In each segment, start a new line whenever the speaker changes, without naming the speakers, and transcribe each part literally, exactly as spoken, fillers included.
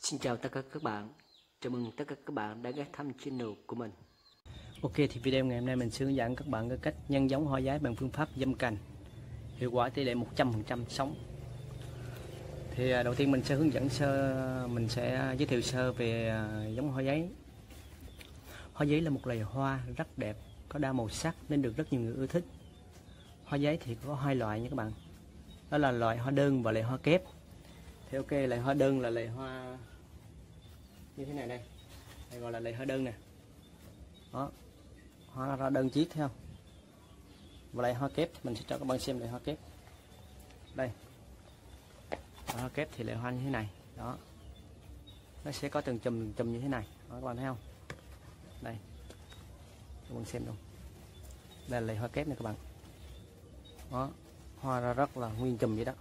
Xin chào tất cả các bạn, chào mừng tất cả các bạn đã ghé thăm channel của mình. Ok, thì video ngày hôm nay mình sẽ hướng dẫn các bạn cái cách nhân giống hoa giấy bằng phương pháp giâm cành hiệu quả tỷ lệ một trăm phần trăm sống. Thì đầu tiên mình sẽ hướng dẫn sơ, mình sẽ giới thiệu sơ về giống hoa giấy. Hoa giấy là một loài hoa rất đẹp, có đa màu sắc nên được rất nhiều người ưa thích. Hoa giấy thì có hai loại nha các bạn, đó là loại hoa đơn và loại hoa kép. Thì ok, loại hoa đơn là loại hoa như thế này đây, đây gọi là loại hoa đơn nè, đó, hoa ra đơn chiết thấy không? Và loại hoa kép mình sẽ cho các bạn xem loại hoa kép. Đây, loại hoa kép thì loại hoa như thế này, đó, nó sẽ có từng chùm chùm như thế này, đó, các bạn thấy không? Đây, các bạn xem luôn, đây là loại hoa kép này các bạn, đó, hoa ra rất là nguyên chùm vậy đó.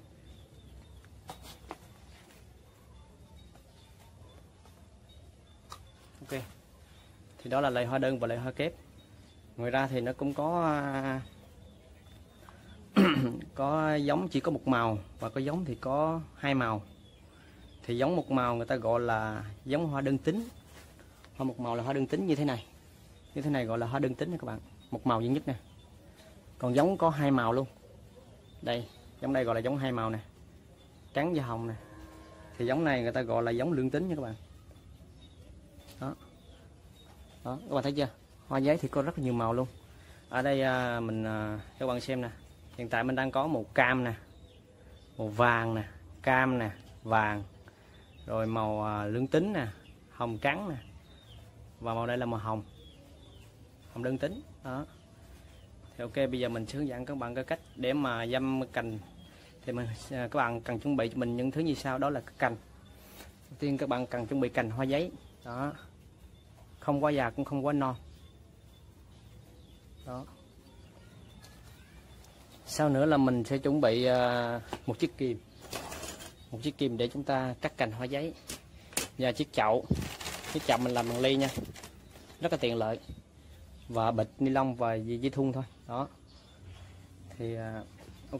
Ok, thì đó là loại hoa đơn và loại hoa kép. Ngoài ra thì nó cũng có có giống chỉ có một màu và có giống thì có hai màu. Thì giống một màu người ta gọi là giống hoa đơn tính. Hoa một màu là hoa đơn tính như thế này, như thế này gọi là hoa đơn tính nha các bạn, một màu duy nhất nè. Còn giống có hai màu luôn, đây giống đây gọi là giống hai màu nè, trắng và hồng nè, thì giống này người ta gọi là giống lương tính nha các bạn. Đó, đó các bạn thấy chưa, hoa giấy thì có rất là nhiều màu luôn. Ở đây à, mình à, các bạn xem nè, hiện tại mình đang có màu cam nè, màu vàng nè, cam nè, vàng, rồi màu à, lương tính nè, hồng trắng nè, và màu đây là màu hồng, hồng đơn tính. Đó, thì ok, bây giờ mình sẽ hướng dẫn các bạn cái cách để mà dăm cành. Thì mình các bạn cần chuẩn bị cho mình những thứ như sau, đó là cành. Đầu tiên các bạn cần chuẩn bị cành hoa giấy, đó, không quá già cũng không quá non. Đó, sau nữa là mình sẽ chuẩn bị uh, một chiếc kìm, một chiếc kìm để chúng ta cắt cành hoa giấy, và chiếc chậu, chiếc chậu mình làm bằng ly nha, rất là tiện lợi, và bịch ni lông và dây, dây thun thôi. Đó, thì uh, ok.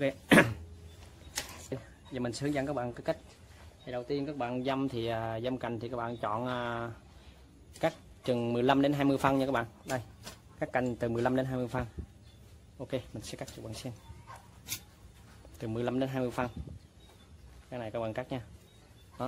Giờ mình sẽ hướng dẫn các bạn cái cách. Thì đầu tiên các bạn dăm thì uh, dăm cành thì các bạn chọn uh, cắt chừng mười lăm đến hai mươi phân nha các bạn. Đây, cắt cành từ mười lăm đến hai mươi phân. Ok, mình sẽ cắt cho các bạn xem. Từ mười lăm đến hai mươi phân. Cái này các bạn cắt nha. Đó,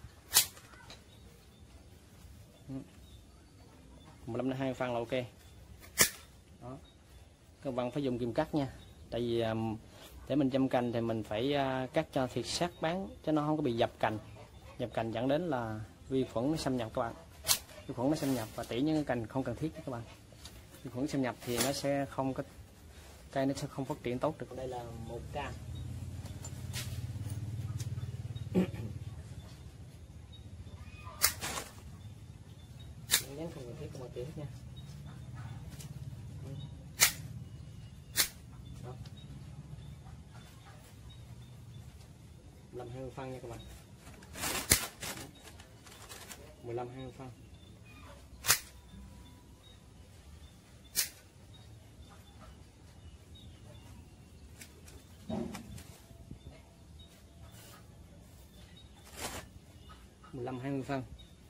mười lăm đến hai mươi phân là ok. Đó, các bạn phải dùng kìm cắt nha, tại vì um, để mình chăm cành thì mình phải uh, cắt cho thiệt sát bén, cho nó không có bị dập cành. Dập cành dẫn đến là vi khuẩn nó xâm nhập các bạn, vi khuẩn nó xâm nhập và tỉ những cái cành không cần thiết các bạn. Vi khuẩn xâm nhập thì nó sẽ không có, cây nó sẽ không phát triển tốt được. Đây là một cam. Dán không cần thiết không cần thiết nha. Đó, làm hai mươi phân nha các bạn, mười lăm hai mươi phân. mười lăm hai mươi phân.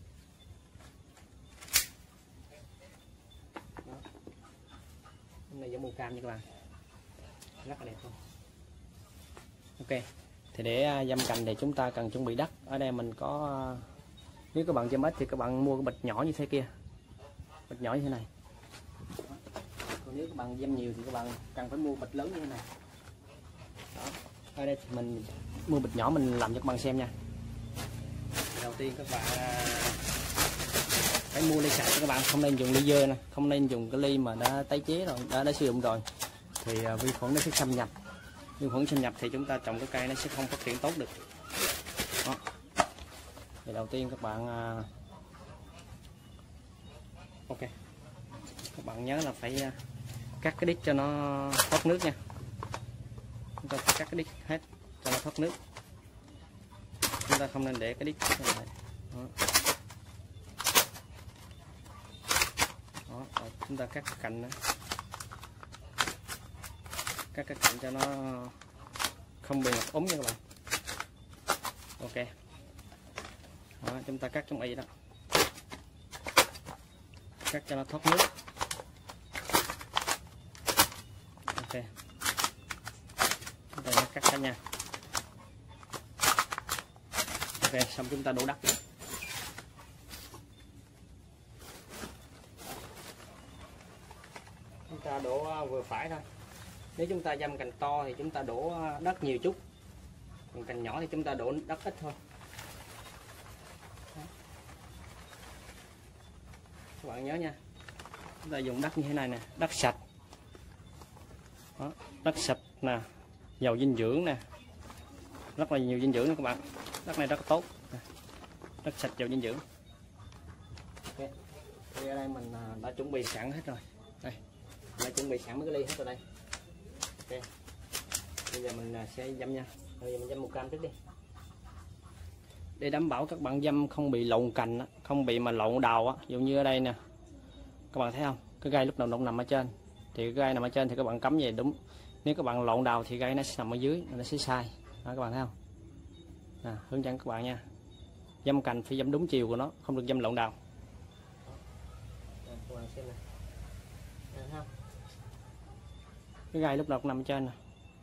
Đó, hôm nay giống màu cam nha các bạn, rất là đẹp không. Ok, thì để dăm cành thì chúng ta cần chuẩn bị đất. Ở đây mình có, nếu các bạn dăm ít thì các bạn mua cái bịch nhỏ như thế kia, bịch nhỏ như thế này. Còn nếu các bạn dăm nhiều thì các bạn cần phải mua bịch lớn như thế này. Đó, ở đây thì mình mua bịch nhỏ mình làm cho các bạn xem nha. Đầu tiên các bạn phải mua ly sạch cho các bạn, không nên dùng ly dơ nè, không nên dùng cái ly mà đã tái chế rồi, đã, đã sử dụng rồi, thì vi khuẩn nó sẽ xâm nhập. Vi khuẩn xâm nhập thì chúng ta trồng cái cây nó sẽ không phát triển tốt được. Đó, thì đầu tiên các bạn ok, các bạn nhớ là phải cắt cái đít cho nó thoát nước nha. Chúng ta phải cắt cái đít hết cho nó thoát nước, chúng ta không nên để cái đít như này. Đó. Đó, rồi chúng ta cắt cành nữa, cắt cái cành cho nó không bị ngập úng nha các bạn. Ok, Đó, chúng ta cắt trong y đó, cắt cho nó thoát nước. Ok, chúng ta cắt ra nha. Ok, xong chúng ta đổ đất. Chúng ta đổ vừa phải thôi. Nếu chúng ta dăm cành to thì chúng ta đổ đất nhiều chút, còn cành nhỏ thì chúng ta đổ đất ít thôi. Các bạn nhớ nha, chúng ta dùng đất như thế này nè, đất sạch. Đó, đất sạch nè, giàu dinh dưỡng nè, rất là nhiều dinh dưỡng nè các bạn. Đất này rất tốt, đất sạch giàu dinh dưỡng. Ok, thì ở đây mình đã chuẩn bị sẵn hết rồi. Đây, đã chuẩn bị sẵn mấy cái ly hết rồi đây. Ok, bây giờ mình sẽ dăm nha. Bây giờ mình dăm một cam trước đi, để đảm bảo các bạn dăm không bị lộn cành, không bị mà lộn đầu á. Ví dụ như ở đây nè, các bạn thấy không, cái gai lúc nào nó nằm ở trên, thì cái gai nằm ở trên thì các bạn cắm về đúng. Nếu các bạn lộn đầu thì gai nó sẽ nằm ở dưới, nó sẽ sai. Đó, các bạn thấy không? À, hướng dẫn các bạn nha, dăm cành phải dăm đúng chiều của nó, không được dăm lộn đầu. À, các bạn xem này. À, thấy không? Cái gai lúc nào cũng nằm ở trên nè.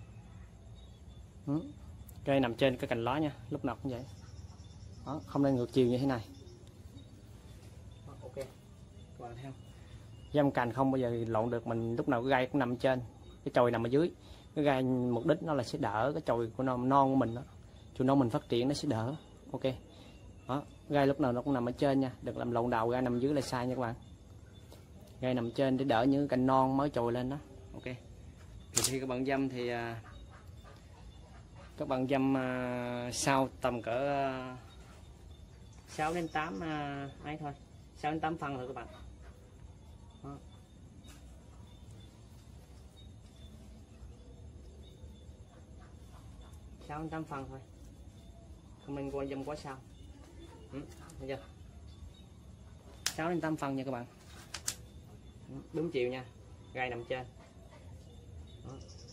Ừ. Gai nằm trên cái cành lá nha, lúc nào cũng vậy. Đó, không nên ngược chiều như thế này. Đó, ok, các bạn thấy không? Dăm cành không bao giờ lộn được, mình lúc nào cái gai cũng nằm trên, cái chồi nằm ở dưới. Cái gai mục đích nó là sẽ đỡ cái chồi của non non của mình đó, cho non mình phát triển nó sẽ đỡ. Ok, đó, gai lúc nào nó cũng nằm ở trên nha, đừng làm lộn đầu, gai nằm dưới là sai nha các bạn. Gai nằm trên để đỡ những cành non mới chồi lên đó. Ok, thì khi các bạn dăm thì các bạn dăm sau tầm cỡ sáu đến tám ấy thôi, sáu đến tám phân thôi các bạn. Đó. sáu đến tám phân thôi, không nên qua dăm quá sao. Ừ, thấy chưa? sáu đến tám phân nha các bạn. Đúng chiều nha, gai nằm trên. Đó.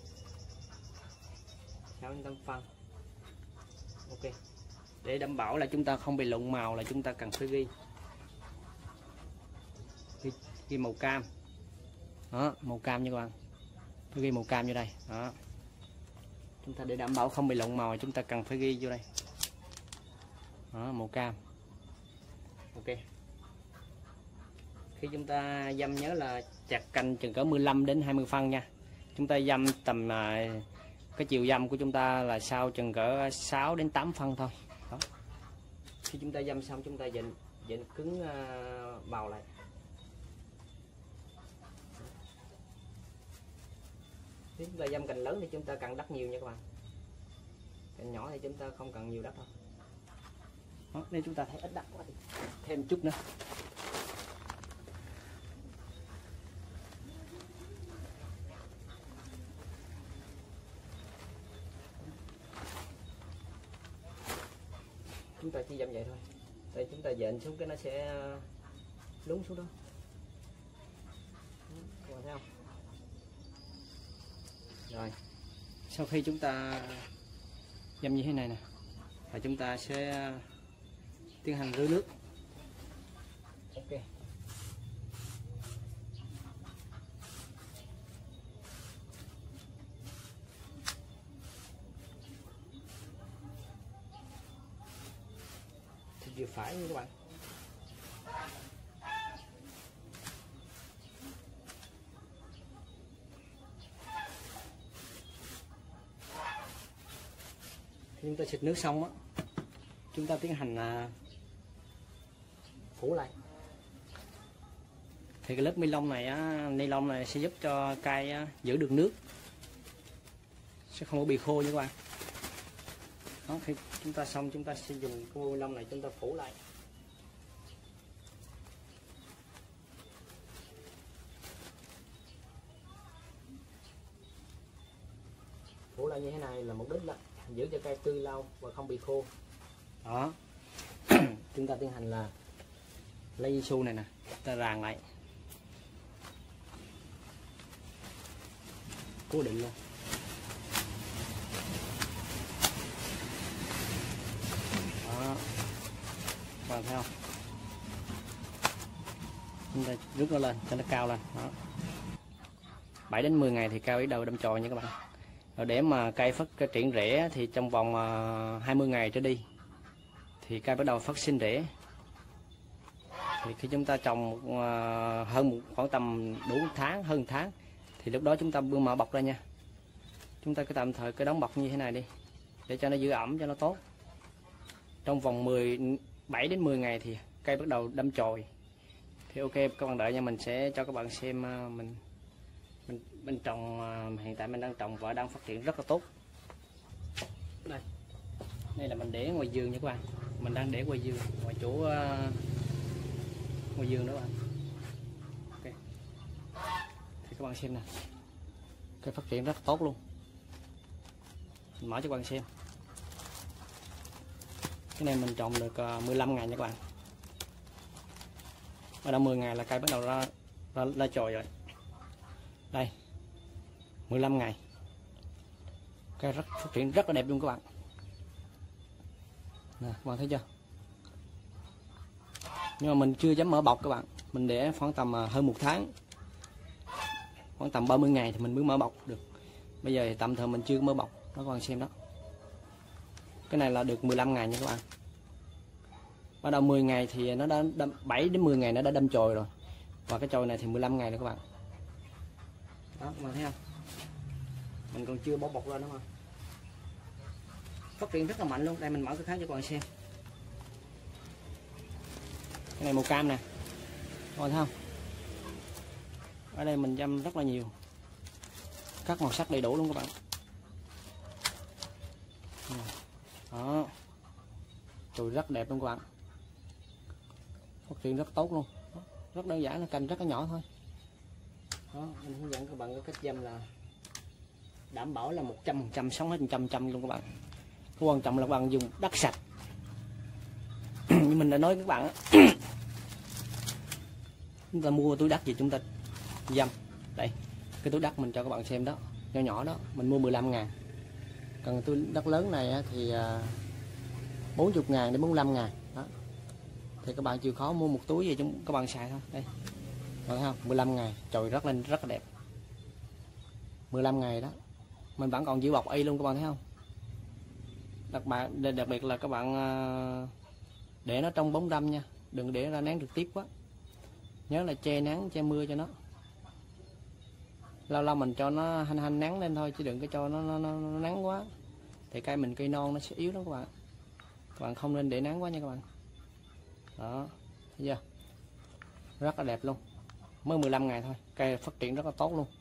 sáu đến tám phân. Ok, để đảm bảo là chúng ta không bị lộn màu là chúng ta cần phải ghi ghi, ghi màu cam. Đó, màu cam nha các bạn, phải ghi màu cam vô đây. Đó, chúng ta để đảm bảo không bị lộn màu chúng ta cần phải ghi vô đây. Đó, màu cam. Ok, khi chúng ta dăm nhớ là chặt cành chừng cỡ mười lăm đến hai mươi phân nha. Chúng ta dăm tầm cái chiều dăm của chúng ta là sau chừng cỡ sáu đến tám phân thôi. Đó, khi chúng ta dăm xong chúng ta dịnh dịnh cứng uh, bào lại. Nếu chúng ta dăm cành lớn thì chúng ta cần đất nhiều nha các bạn, cành nhỏ thì chúng ta không cần nhiều đất đâu. Đó, nếu chúng ta thấy ít đất quá thì thêm chút nữa. Chúng ta chỉ dăm vậy thôi. Đây chúng ta dện xuống cái nó sẽ lún xuống đó. Các bạn thấy không? Rồi, sau khi chúng ta dăm như thế này nè, và chúng ta sẽ tiến hành rưới nước. Ok, thì vừa phải nha các bạn. Khi chúng ta xịt nước xong á, chúng ta tiến hành là phủ lại. Thì cái lớp ni lông này á, ni lông này sẽ giúp cho cây á, giữ được nước, sẽ không có bị khô nha các bạn. Đó, khi chúng ta xong chúng ta sẽ dùng cái ni lông này chúng ta phủ lại. Phủ lại như thế này là mục đích là giữ cho cây tươi lâu và không bị khô. Đó, chúng ta tiến hành là lấy su này nè, ta ràng lại, cố định luôn. Đó, bạn thấy không? Chúng ta rút nó lên cho nó cao lên. Đó. bảy đến mười ngày thì cây bắt đầu đâm chồi nha các bạn. Rồi để mà cây phát triển rễ thì trong vòng hai mươi ngày trở đi thì cây bắt đầu phát sinh rễ. Thì khi chúng ta trồng hơn một khoảng tầm đủ một tháng, hơn một tháng thì lúc đó chúng ta bưng mở bọc ra nha. Chúng ta cứ tạm thời cái đóng bọc như thế này đi để cho nó giữ ẩm cho nó tốt. Trong vòng mười bảy đến mười ngày thì cây bắt đầu đâm chồi. Thì ok các bạn đợi nha, mình sẽ cho các bạn xem mình mình mình trồng hiện tại mình đang trồng và đang phát triển rất là tốt. Đây. Đây là mình để ngoài vườn nha các bạn. Mình đang để ngoài vườn, ngoài chỗ uh, ngoài vườn đó bạn. Ok. Thì các bạn xem nè. Cây phát triển rất tốt luôn. Mình mở cho các bạn xem. Cái này mình trồng được uh, mười lăm ngày nha các bạn. Ở đâu mười ngày là cây bắt đầu ra ra, ra chồi rồi. Đây. mười lăm ngày. Cây rất phát triển rất là đẹp luôn các bạn. Nè, các bạn thấy chưa? Nhưng mà mình chưa dám mở bọc các bạn. Mình để khoảng tầm hơn một tháng. Khoảng tầm ba mươi ngày thì mình mới mở bọc được. Bây giờ thì tạm thời mình chưa mở bọc. Đó các bạn xem đó. Cái này là được mười lăm ngày nha các bạn. Bắt đầu mười ngày thì nó đã đâm, bảy đến mười ngày nó đã đâm chồi rồi. Và cái chồi này thì mười lăm ngày rồi các bạn. Đó các bạn thấy không? Mình còn chưa bỏ bọc lên đúng không? Phát triển rất là mạnh luôn. Đây mình mở cái khác cho các bạn xem. Cái này màu cam nè. Các bạn thấy không? Ở đây mình dăm rất là nhiều. Các màu sắc đầy đủ luôn các bạn. Đó. Chồi rất đẹp luôn các bạn. Phát triển rất tốt luôn. Rất đơn giản là cành rất là nhỏ thôi. Đó, mình hướng dẫn các bạn cái cách dăm là đảm bảo là một trăm phần trăm sống hết một trăm trăm luôn các bạn. Cái quan trọng là các bạn dùng đất sạch. Như mình đã nói với các bạn chúng ta mua túi đất gì chúng ta dăm. Đây, cái túi đất mình cho các bạn xem đó, nhỏ nhỏ đó, mình mua mười lăm ngàn. Còn túi đất lớn này thì bốn mươi ngàn đến bốn mươi lăm ngàn đó. Thì các bạn chịu khó mua một túi gì chúng các bạn xài thôi. Đây. Thấy không? mười lăm ngày, chồi rất lên rất là đẹp. mười lăm ngày đó. Mình vẫn còn giữ bọc y luôn các bạn thấy không? Đặc biệt đặc biệt là các bạn để nó trong bóng râm nha, đừng để ra nắng trực tiếp quá. Nhớ là che nắng, che mưa cho nó. Lâu lâu mình cho nó hanh hanh nắng lên thôi chứ đừng có cho nó, nó, nó, nó nắng quá. Thì cây mình cây non nó sẽ yếu lắm các bạn. Các bạn không nên để nắng quá nha các bạn. Đó, thấy chưa? Rất là đẹp luôn. Mới mười lăm ngày thôi, cây phát triển rất là tốt luôn.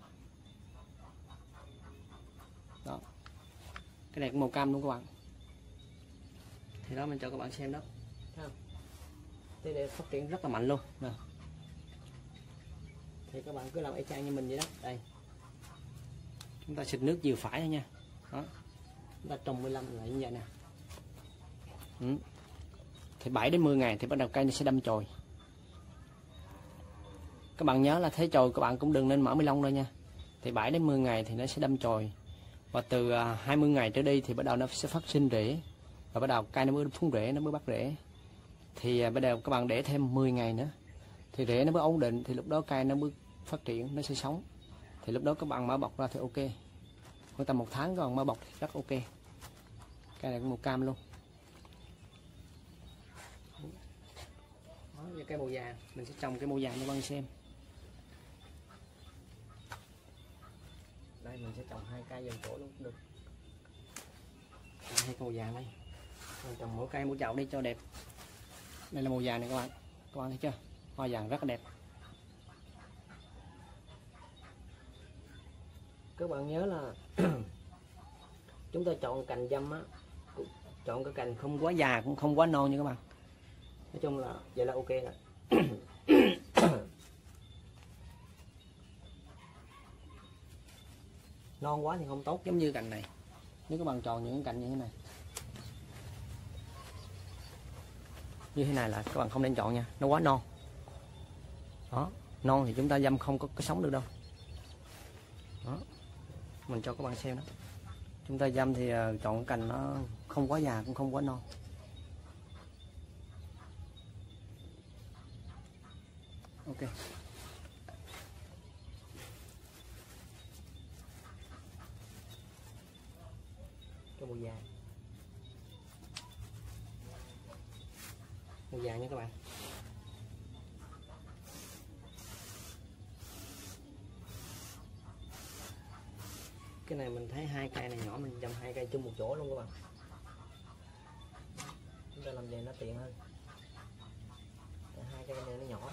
Đó. Cái này cũng màu cam luôn các bạn. Thì đó mình cho các bạn xem đó. Thấy không? Cái này phát triển rất là mạnh luôn. Nè. Thì các bạn cứ làm y chang như mình vậy đó. Đây. Chúng ta xịt nước vừa phải thôi nha. Đó. Chúng ta trồng mười lăm lại như vậy nè. Ừ. Thì bảy đến mười ngày thì bắt đầu cây nó sẽ đâm chồi. Các bạn nhớ là thấy chồi các bạn cũng đừng nên mở ni lông đâu nha. Thì bảy đến mười ngày thì nó sẽ đâm chồi. Và từ hai mươi ngày trở đi thì bắt đầu nó sẽ phát sinh rễ. Và bắt đầu cây nó mới phun rễ, nó mới bắt rễ. Thì bắt đầu các bạn để thêm mười ngày nữa. Thì rễ nó mới ổn định, thì lúc đó cây nó mới phát triển, nó sẽ sống. Thì lúc đó các bạn mở bọc ra thì ok. Khoảng tầm một tháng các bạn mở bọc thì rất ok. Cây này cũng màu cam luôn. Đó, và cây màu vàng, mình sẽ trồng cái màu vàng cho các bạn xem. Đây mình sẽ trồng hai cây dần chỗ luôn cũng được. Hai màu vàng đây. Mình trồng mỗi cây mỗi chậu đi cho đẹp. Đây là màu vàng này các bạn. Các bạn thấy chưa? Hoa vàng rất là đẹp. Các bạn nhớ là chúng ta chọn cành dăm á, chọn cái cành không quá già cũng không quá non nha các bạn. Nói chung là vậy là ok rồi. Non quá thì không tốt, giống như cành này. Nếu các bạn chọn những cành như thế này, như thế này là các bạn không nên chọn nha, nó quá non. Đó, non thì chúng ta dăm không có, có sống được đâu. Đó, mình cho các bạn xem đó. Chúng ta dăm thì chọn cành nó không quá già cũng không quá non. Ok. Cái màu vàng, màu vàng nha các bạn. Cái này mình thấy hai cây này nhỏ, mình chầm hai cây chung một chỗ luôn các bạn. Chúng ta làm vậy nó tiện hơn. Hai cây này nó nhỏ.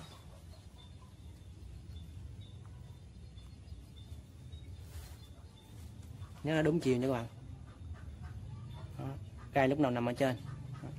Nhớ là đúng chiều nha các bạn. Đó. Cây lúc nào nằm ở trên. Đó.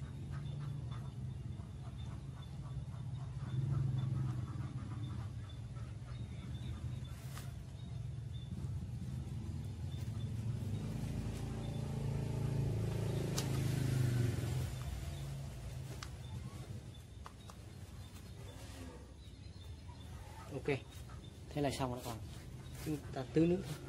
Ok, thế là xong rồi các bạn. Chúng ta tưới nước thôi.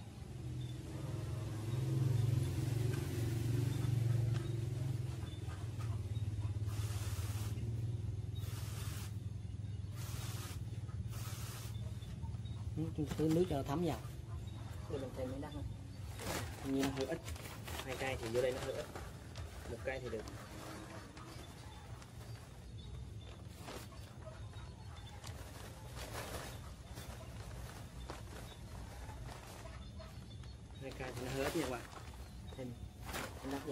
Chúng ta tưới nước cho nó thấm vào. Để mình thêm mấy đất thôi. Tuy nhiên hơi ít. Hai cây thì vô đây nó hơi ít. Một cây thì được. Hai cây thì nó hơi ít nha các bạn. Thêm thêm đất vào.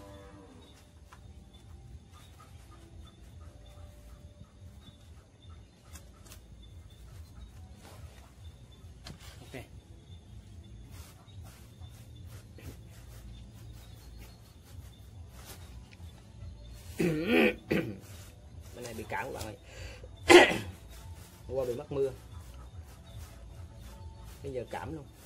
Ok. Bên này bị cảm các bạn ơi. Hôm qua bị mắc mưa, bây giờ cảm luôn.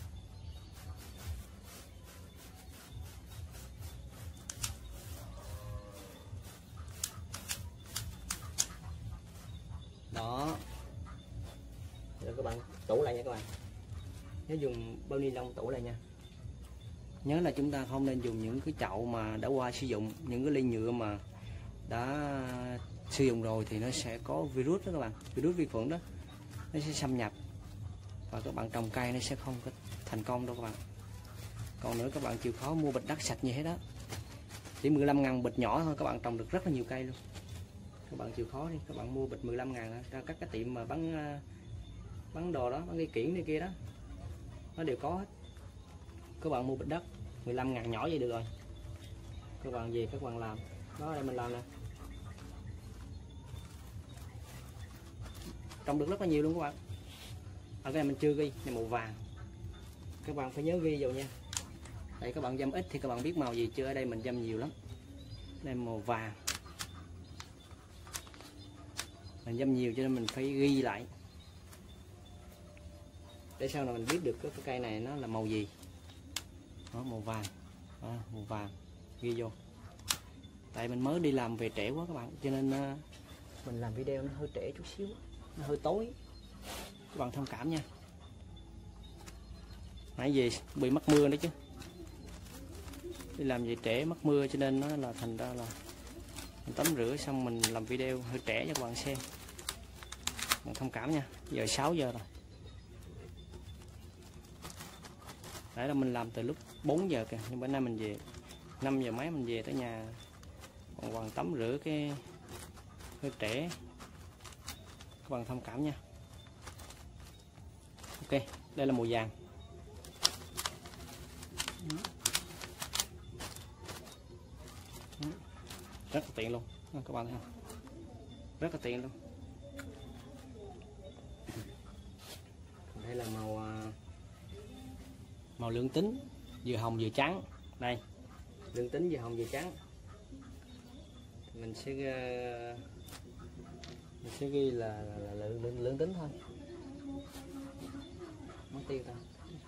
Đó. Rồi các bạn tủ lại nha các bạn. Nhớ dùng bao ni lông tủ lại nha. Nhớ là chúng ta không nên dùng những cái chậu mà đã qua sử dụng, những cái ly nhựa mà đã sử dụng rồi thì nó sẽ có virus đó các bạn, virus vi khuẩn đó nó sẽ xâm nhập và các bạn trồng cây nó sẽ không có thành công đâu các bạn. Còn nữa các bạn chịu khó mua bịch đất sạch như thế đó, chỉ mười lăm ngàn bịch nhỏ thôi các bạn trồng được rất là nhiều cây luôn. Các bạn chịu khó đi, các bạn mua bịch mười lăm ngàn ra các cái tiệm mà bán bán đồ đó, bán cây kiển này kia đó, nó đều có hết. Các bạn mua bịch đất mười lăm ngàn nhỏ vậy được rồi, các bạn về các bạn làm đó. Đây mình làm nè, trồng được rất là nhiều luôn các bạn. Ở cái này mình chưa ghi, này màu vàng, các bạn phải nhớ ghi vào nha. Đây các bạn dăm ít thì các bạn biết màu gì chưa, ở đây mình dăm nhiều lắm. Đây màu vàng, mình dăm nhiều cho nên mình phải ghi lại để sau này mình biết được cái cây này nó là màu gì. Đó, màu vàng, đó, màu vàng ghi vô. Tại mình mới đi làm về trễ quá các bạn, cho nên uh, mình làm video nó hơi trễ chút xíu, nó hơi tối, các bạn thông cảm nha. Nãy về bị mắc mưa nữa chứ, đi làm về trễ mắc mưa cho nên nó là thành ra là mình tắm rửa xong mình làm video hơi trễ cho các bạn xem, các bạn thông cảm nha. Giờ sáu giờ rồi, nãy là mình làm từ lúc bốn giờ kìa, nhưng bữa nay mình về năm giờ mấy mình về tới nhà còn còn tắm rửa cái hơi trễ, các bạn thông cảm nha. Ok, đây là màu vàng. Rất là tiện luôn các bạn thấy không, rất là tiện luôn. Đây là màu màu lương tính, vừa hồng vừa trắng. Đây lương tính vừa hồng vừa trắng, mình sẽ mình sẽ ghi là, là, là lương, lương, lương tính thôi, mất tiêu ta.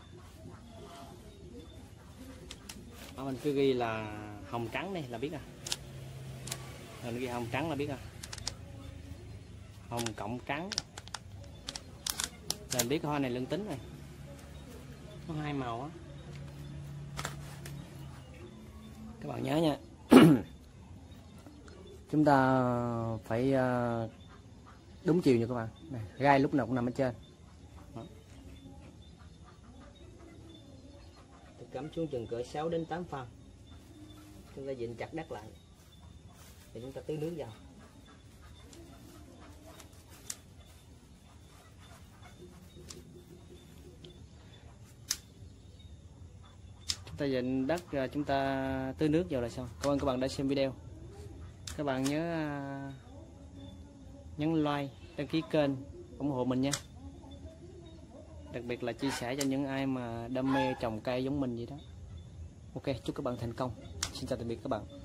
Đó, mình cứ ghi là hồng trắng đây là biết à, mình ghi hồng trắng là biết à, hồng cộng trắng là biết cái hoa này lương tính này, có hai màu á, các bạn nhớ nha. Chúng ta phải uh, đúng chiều nha các bạn. Này, gai lúc nào cũng nằm ở trên. Đó. Tôi cắm xuống chừng cỡ sáu đến tám phân. Chúng ta dịnh chặt đất lại để chúng ta tưới nước vào. Chúng ta dịnh đất rồi chúng ta tưới nước vào là xong. Cảm ơn các bạn đã xem video. Các bạn nhớ nhấn like, đăng ký kênh, ủng hộ mình nha. Đặc biệt là chia sẻ cho những ai mà đam mê trồng cây giống mình vậy đó. Ok, chúc các bạn thành công. Xin chào tạm biệt các bạn.